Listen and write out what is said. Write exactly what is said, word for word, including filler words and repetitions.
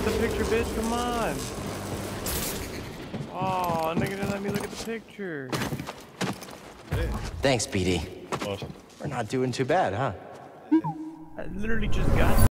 the picture, bitch. Come on. Oh, nigga didn't let me look at the picture. Thanks, B D. Awesome. We're not doing too bad, huh? I literally just got